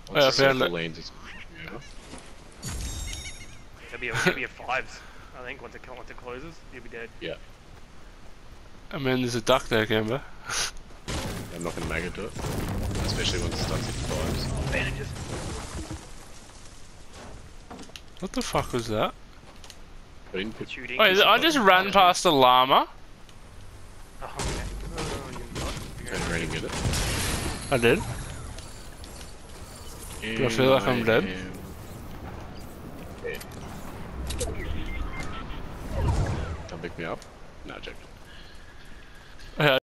Oh, yeah, I Once the found circle it. lands, it's yeah. It'll be a fives. I think once it closes, you'll be dead. Yeah. I mean, there's a duck there, Camber. I'm not gonna make it to it, especially when it starts at fives. Advantages. What the fuck was that? But in put Shooting. Wait, I just ran past a llama. Oh, okay. Oh, you're not. turn around and get it. I did. Do I feel like I'm dead? Yeah. Come pick me up. No, joking. Yeah,